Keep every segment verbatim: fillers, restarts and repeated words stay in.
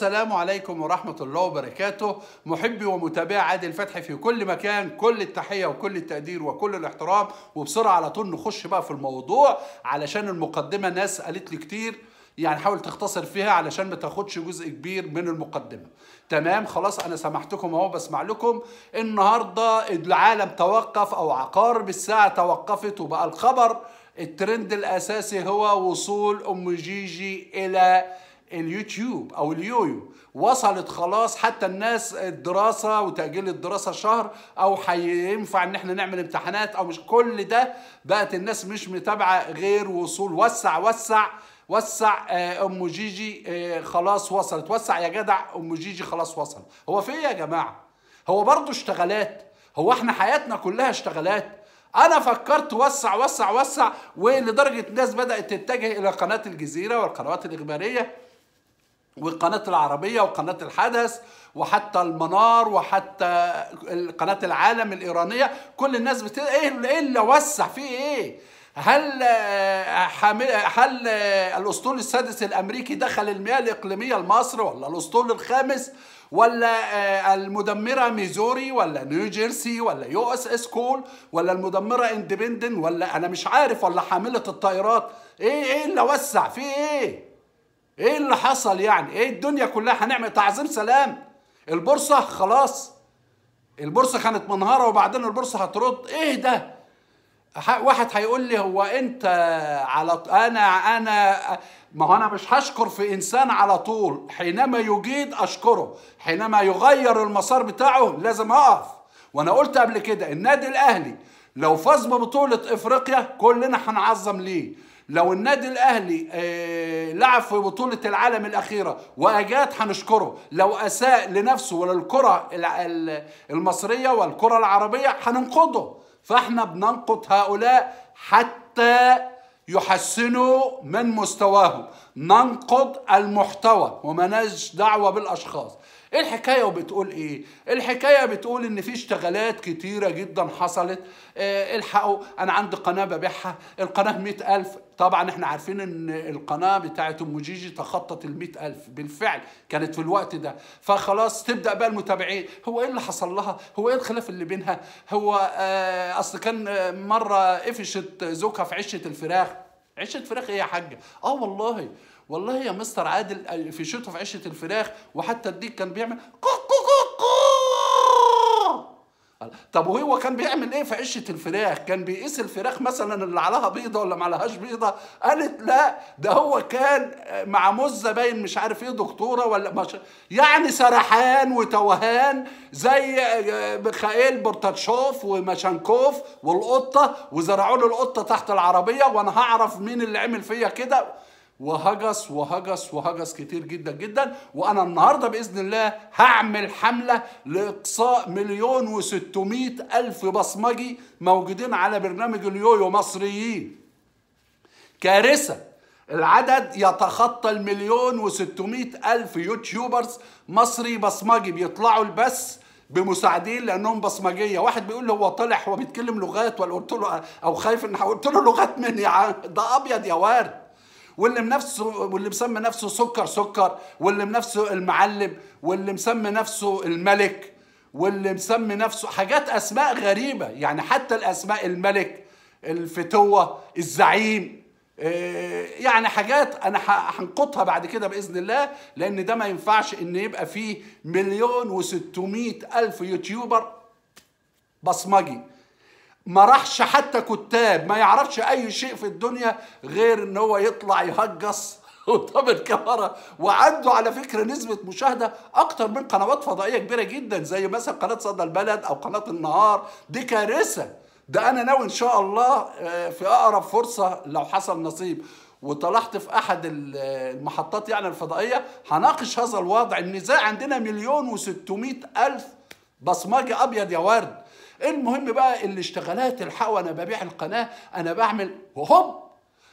السلام عليكم ورحمة الله وبركاته. محبي ومتابعي عادل فتحي في كل مكان، كل التحية وكل التقدير وكل الاحترام. وبسرعة على طول نخش بقى في الموضوع، علشان المقدمة ناس قالت لي كتير، يعني حاول تختصر فيها علشان ما تاخدش جزء كبير من المقدمة. تمام، خلاص انا سمحتكم اهو بسمع لكم. النهارده العالم توقف او عقارب الساعة توقفت، وبقى الخبر الترند الاساسي هو وصول ام جيجي الى اليوتيوب او اليويو. وصلت خلاص، حتى الناس الدراسة وتأجيل الدراسة شهر، او هينفع ان احنا نعمل امتحانات او مش، كل ده بقت الناس مش متابعة غير وصول. وسع وسع وسع ام جيجي خلاص وصلت. وسع يا جدع، ام جيجي خلاص وصل. هو في ايه يا جماعة؟ هو برضو اشتغالات؟ هو احنا حياتنا كلها اشتغالات؟ انا فكرت وسع وسع وسع، ولدرجة الناس بدأت تتجه الى قناة الجزيرة والقنوات الاخبارية والقناة العربية وقناة الحدث وحتى المنار وحتى قناة العالم الإيرانية. كل الناس بت ايه ايه اللي وسع فيه ايه؟ هل هل الاسطول السادس الامريكي دخل المياه الاقليميه لمصر، ولا الاسطول الخامس، ولا المدمره ميزوري، ولا نيو جيرسي، ولا يو اس اس كول، ولا المدمره اندبندن، ولا انا مش عارف، ولا حامله الطائرات؟ ايه ايه اللي وسع فيه ايه؟ ايه اللي حصل يعني؟ ايه الدنيا كلها هنعمل تعظيم سلام؟ البورصه خلاص، البورصه كانت منهاره وبعدين البورصه هترد. ايه ده؟ واحد هيقول لي هو انت على انا انا ما هو انا مش هشكر في انسان على طول، حينما يجيد اشكره، حينما يغير المسار بتاعه لازم اقف. وانا قلت قبل كده النادي الاهلي لو فاز ببطوله افريقيا كلنا هنعظم ليه. لو النادي الاهلي آه لعب في بطوله العالم الاخيره واجاد هنشكره. لو اساء لنفسه وللكره المصريه والكره العربيه هننقده. فاحنا بننقد هؤلاء حتى يحسنوا من مستواهم، ننقد المحتوى ومالناش دعوه بالاشخاص. ايه الحكايه وبتقول ايه؟ الحكايه بتقول ان في اشتغالات كتيره جدا حصلت. اه الحقوا، انا عندي قناه ببيعها، القناه مئة ألف. طبعا احنا عارفين ان القناه بتاعت ام جيجي تخطت ال مئة ألف بالفعل، كانت في الوقت ده. فخلاص تبدا بقى المتابعين، هو ايه اللي حصل لها؟ هو ايه الخلاف اللي بينها؟ هو اه اصل كان مره قفشت زوجها في عشه الفراخ. عشه فراخ ايه يا حاجه؟ اه والله والله يا مستر عادل في شطه في عشه الفراخ، وحتى الديك كان بيعمل كو كو كو كو. طب وهو كان بيعمل ايه في عشه الفراخ؟ كان بيقيس الفراخ مثلا اللي عليها بيضه ولا ما عليهاش بيضه؟ قالت لا، ده هو كان مع مزه باين مش عارف ايه دكتوره ولا مش، يعني سرحان وتوهان زي ميخائيل بورتاتشوف وماشانكوف والقطه، وزرعوا له القطه تحت العربيه، وانا هعرف مين اللي عمل فيا كده. وهجس وهجس وهجس كتير جدا جدا. وانا النهارده باذن الله هعمل حمله لاقصاء مليون وستمائة الف بصمجي موجودين على برنامج اليويو مصريين. كارثه، العدد يتخطى المليون وستمائة الف يوتيوبرز مصري بصمجي بيطلعوا البث بمساعدين لانهم بصمجيه. واحد بيقول لي هو طلع هو بيتكلم لغات ولا؟ قلت له او خايف ان قلت له لغات من يا عم؟ ده ابيض يا وارد. واللي بنفسه واللي مسمي نفسه سكر سكر، واللي بنفسه المعلم، واللي مسمي نفسه الملك، واللي مسمي نفسه حاجات اسماء غريبه، يعني حتى الاسماء الملك، الفتوه، الزعيم، يعني حاجات انا هنقطها بعد كده باذن الله، لان ده ما ينفعش ان يبقى فيه مليون وستمائة الف يوتيوبر بصمجي ما راحش حتى كتاب، ما يعرفش اي شيء في الدنيا غير ان هو يطلع يهجص قدام الكاميرا، وعنده على فكره نسبه مشاهده اكتر من قنوات فضائيه كبيره جدا زي مثلا قناه صدى البلد او قناه النهار. دي كارثه. ده انا ناوي ان شاء الله في اقرب فرصه لو حصل نصيب وطلعت في احد المحطات يعني الفضائيه هناقش هذا الوضع. النزاع عندنا مليون وستمائة الف بصمجي ابيض يا ورد. المهم بقى الاشتغالات، الحقوا انا ببيع القناه، انا بعمل وهوب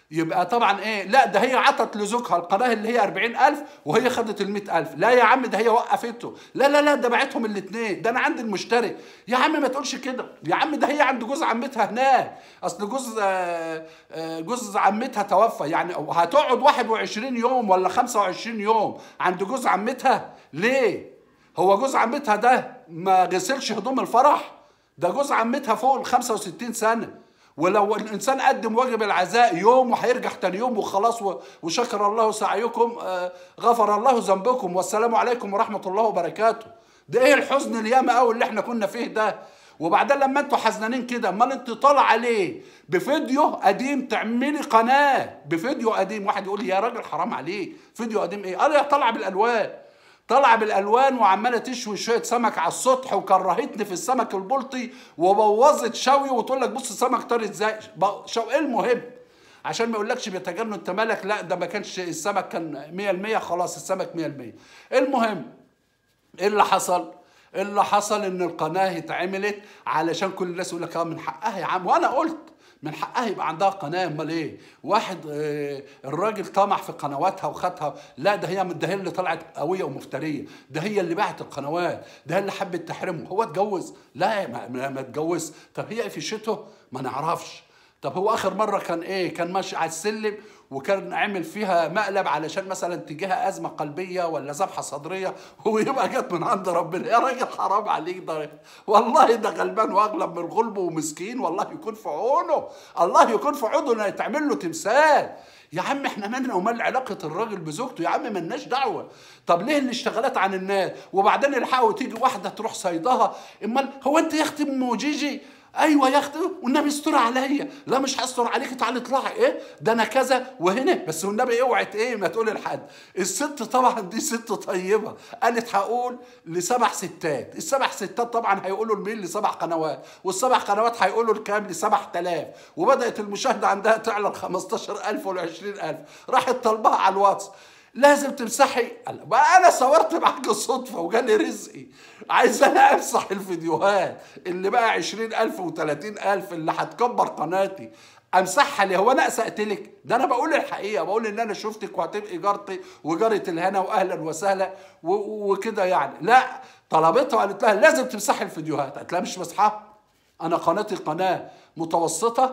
يبقى طبعا ايه، لا ده هي عطت لزوجها القناه اللي هي أربعين ألف وهي خدت ال مئة ألف. لا يا عم ده هي وقفته. لا لا لا ده باعتهم الاثنين، ده انا عندي المشترك. يا عم ما تقولش كده يا عم، ده هي عند جوز عمتها هناك. اصل جوز آه، آه، جوز عمتها توفى، يعني هتقعد واحد وعشرين يوم ولا خمسة وعشرين يوم عند جوز عمتها ليه؟ هو جوز عمتها ده ما غسلش هدوم الفرح؟ ده جوز عمتها فوق ال خمسة وستين سنة، ولو الانسان قدم واجب العزاء يوم وهيرجع تاني يوم وخلاص، وشكر الله سعيكم، آه، غفر الله ذنبكم والسلام عليكم ورحمه الله وبركاته. ده ايه الحزن الياما قوي اللي احنا كنا فيه ده؟ وبعدين لما انتوا حزنانين كده، امال انت طالع عليه بفيديو قديم تعملي قناه بفيديو قديم؟ واحد يقول لي يا راجل حرام عليك، فيديو قديم ايه؟ قال يا طالعه بالالوان، طالعه بالالوان وعماله تشوي شويه سمك على السطح، وكرهتني في السمك البلطي وبوظت شوي، وتقول لك بص السمك طار ازاي. شو ايه المهم؟ عشان ما يقولكش بيتجنن انت مالك، لا ده ما كانش السمك كان مية بالمية، خلاص السمك مية بالمية. المهم ايه اللي حصل؟ اللي حصل ان القناه اتعملت علشان كل الناس يقول لك اه من حقها يا عم، وانا قلت من حقها يبقى عندها قناه. امال ايه؟ واحد آه الراجل طمع في قنواتها وخدها. لا ده هي ده هي اللي طلعت قويه ومفتريه، ده هي اللي باعت القنوات، ده هي اللي حبت تحرمه. هو اتجوز؟ لا ما, ما اتجوز. طب هي قفشته؟ ما نعرفش. طب هو اخر مره كان ايه؟ كان ماشي على السلم وكان عامل فيها مقلب علشان مثلا تجيها ازمه قلبيه ولا ذبحه صدريه، ويبقى جت من عند ربنا. يا راجل حرام عليك، ده والله ده غلبان واغلب من غلبه ومسكين، والله يكون في عونه، الله يكون في عونه انه يتعمل له تمثال. يا عم احنا مالنا ومال علاقه الراجل بزوجته؟ يا عم مالناش دعوه. طب ليه الاشتغالات عن الناس؟ وبعدين الحقوا تيجي واحده تروح صيدها. امال هو انت يا اختي ام جيجي؟ ايوه يا اختي، والنبي استر عليا. لا مش هستر عليكي، تعالي اطلعي. ايه ده انا كذا وهنا بس، والنبي اوعي ايه ما تقولي لحد. الست طبعا دي ست طيبه، قالت هقول لسبع ستات. السبع ستات طبعا هيقولوا لمين؟ لسبع قنوات، والسبع قنوات هيقولوا لكام؟ لسبع آلاف. وبدات المشاهده عندها تعلى ل خمستاشر ألف ولا عشرين ألف. راحت طالباها على الواتس لازم تمسحي. بقى انا صورت معاك الصدفه وجالي رزقي، عايز انا امسح الفيديوهات اللي بقى عشرين ألف وتلاتين ألف اللي هتكبر قناتي، امسحها ليه؟ هو انا اسأتلك؟ ده انا بقول الحقيقه، بقول ان انا شفتك وهتبقي جارتي وجاره الهنا واهلا وسهلا وكده يعني. لا طلبتها وقالت لها لازم تمسحي الفيديوهات. قالت لها مش مسحها، انا قناتي قناه متوسطه،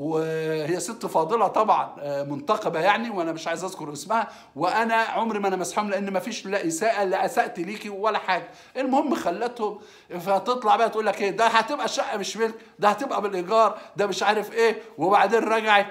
وهي ست فاضله طبعا منتقبه يعني، وانا مش عايز اذكر اسمها، وانا عمري ما انا مسحهم لان ما فيش لا اساءه لا اسأت ليكي ولا حاجه. المهم خلتهم، فتطلع بقى تقول لك ايه ده هتبقى شقه مش ملك، ده هتبقى بالايجار، ده مش عارف ايه. وبعدين رجعت،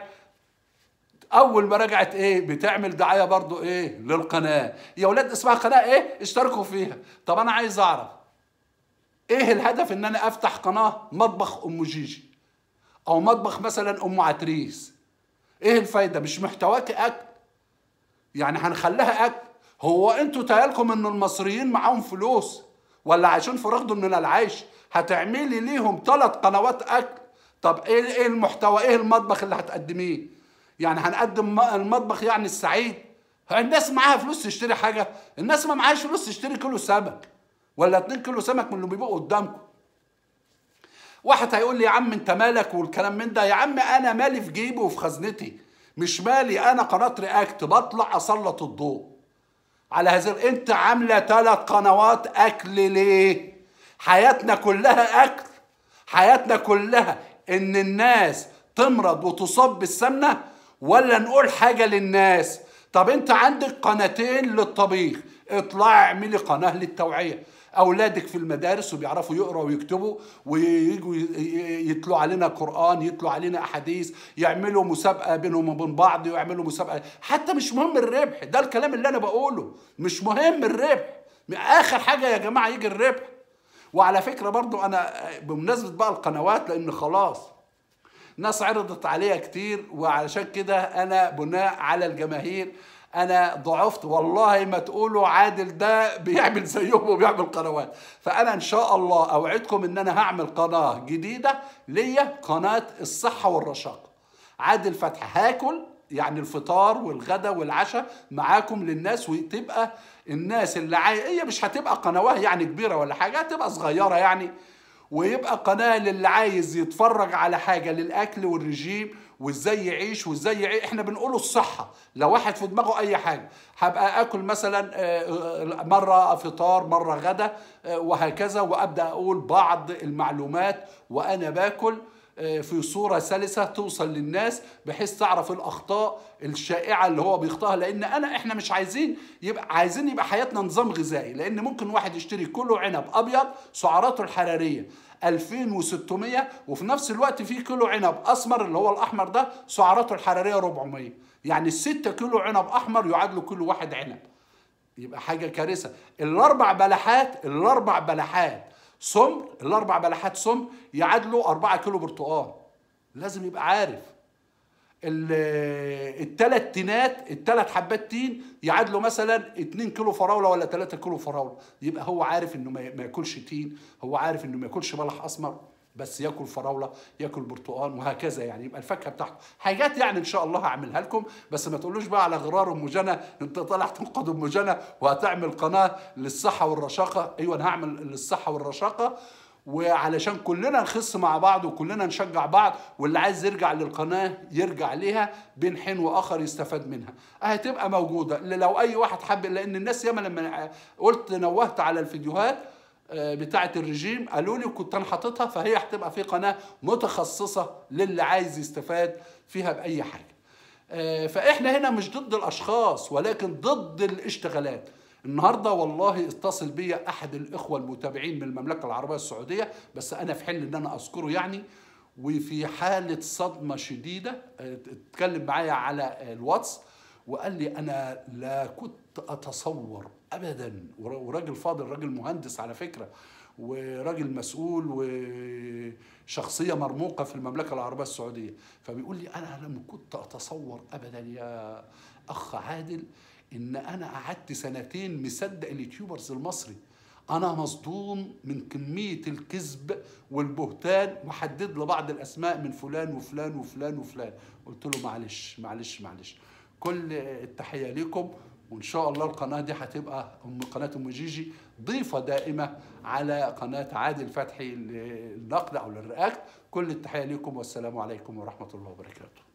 اول ما رجعت ايه بتعمل دعايه برضو ايه للقناه. يا اولاد اسمها قناه ايه؟ اشتركوا فيها. طب انا عايز اعرف ايه الهدف ان انا افتح قناه مطبخ ام جيجي او مطبخ مثلا ام عتريس؟ ايه الفايده؟ مش محتواكي اكل يعني هنخليها اكل؟ هو انتوا تهيالكم ان المصريين معاهم فلوس ولا عايشين في رغد من العيش هتعملي ليهم ثلاث قنوات اكل؟ طب ايه ايه المحتوى؟ ايه المطبخ اللي هتقدميه؟ يعني هنقدم المطبخ يعني السعيد؟ الناس معاها فلوس تشتري حاجه؟ الناس ما معاش فلوس تشتري كيلو سمك ولا اتنين كيلو سمك من اللي بيبقوا قدامكم. واحد هيقول لي يا عم انت مالك والكلام من ده. يا عم انا مالي في جيبي وفي خزنتي، مش مالي. انا قناه رياكت بطلع اسلط الضوء على هذا. انت عامله ثلاث قنوات اكل ليه؟ حياتنا كلها اكل، حياتنا كلها ان الناس تمرض وتصاب بالسمنه ولا نقول حاجه للناس؟ طب انت عندك قناتين للطبيخ، اطلعي اعملي قناه للتوعيه. اولادك في المدارس وبيعرفوا يقروا ويكتبوا وييجوا يتلوا علينا قران، يتلوا علينا احاديث، يعملوا مسابقه بينهم وبين بعض، ويعملوا مسابقه. حتى مش مهم الربح، ده الكلام اللي انا بقوله، مش مهم الربح. اخر حاجه يا جماعه يجي الربح. وعلى فكره برضو انا بمناسبه بقى القنوات، لان خلاص ناس عرضت عليها كتير، وعلشان كده انا بناء على الجماهير انا ضعفت. والله ما تقولوا عادل ده بيعمل زيهم وبيعمل قنوات. فانا ان شاء الله اوعدكم ان انا هعمل قناه جديده ليا، قناه الصحه والرشاقه. عادل فتحي هاكل يعني الفطار والغدا والعشاء معاكم للناس، وتبقى الناس اللي عاي... هي مش هتبقى قنوات يعني كبيره ولا حاجه، هتبقى صغيره يعني، ويبقى قناه للي عايز يتفرج على حاجه للاكل والرجيم وازاي يعيش وازاي يعيش. احنا بنقوله الصحه. لو واحد في دماغه اي حاجه، هبقى اكل مثلا مره فطار مره غدا وهكذا، وابدا اقول بعض المعلومات وانا باكل في صورة سلسة توصل للناس، بحيث تعرف الأخطاء الشائعة اللي هو بيخطاها. لأن أنا إحنا مش عايزين يبقى عايزين يبقى حياتنا نظام غذائي، لأن ممكن واحد يشتري كيلو عنب أبيض سعراته الحرارية ألفين وستمية، وفي نفس الوقت في كيلو عنب أسمر اللي هو الأحمر ده سعراته الحرارية أربعمية، يعني الستة كيلو عنب أحمر يعادلوا كيلو واحد عنب. يبقى حاجة كارثة. الأربع بلحات الأربع بلحات سمر الاربع بلحات سمر يعادلوا أربعة كيلو برتقال. لازم يبقى عارف. الثلاث تينات الثلاث حبات تين يعادلوا مثلا اتنين كيلو فراوله ولا تلاتة كيلو فراوله. يبقى هو عارف انه ما ياكلش تين، هو عارف انه ما ياكلش بلح اسمر، بس ياكل فراوله، ياكل برتقال وهكذا. يعني يبقى الفاكهه بتاعته حاجات يعني ان شاء الله هعملها لكم. بس ما تقولوش بقى على غرار ام جنى، انت طالع تنقد ام جنى وهتعمل قناه للصحه والرشاقه. ايوه انا هعمل للصحه والرشاقه، وعلشان كلنا نخس مع بعض وكلنا نشجع بعض، واللي عايز يرجع للقناه يرجع ليها بين حين واخر يستفاد منها. هتبقى موجوده لو اي واحد حب، لان الناس ياما لما قلت نوهت على الفيديوهات بتاعه الرجيم قالوا لي وكنت انا حاططها، فهي هتبقى في قناه متخصصه للي عايز يستفاد فيها باي حاجه. فاحنا هنا مش ضد الاشخاص ولكن ضد الاشتغالات. النهارده والله اتصل بيا احد الاخوه المتابعين من المملكه العربيه السعوديه، بس انا في حل ان انا اذكره يعني، وفي حاله صدمه شديده اتكلم معايا على الواتس وقال لي انا لا كنت اتصور ابدا، وراجل فاضل، راجل مهندس على فكره، وراجل مسؤول وشخصيه مرموقه في المملكه العربيه السعوديه، فبيقول لي انا لم كنت اتصور ابدا يا اخ عادل ان انا قعدت سنتين مصدق اليوتيوبرز المصري. انا مصدوم من كميه الكذب والبهتان، وحدد له بعض الاسماء من فلان وفلان وفلان وفلان. قلت له معلش معلش معلش، كل التحيه لكم، وان شاء الله القناه دي هتبقى ام قناه ام جيجي ضيفه دائمه على قناه عادل فتحي للنقد او للرياكت. كل التحيه لكم والسلام عليكم ورحمه الله وبركاته.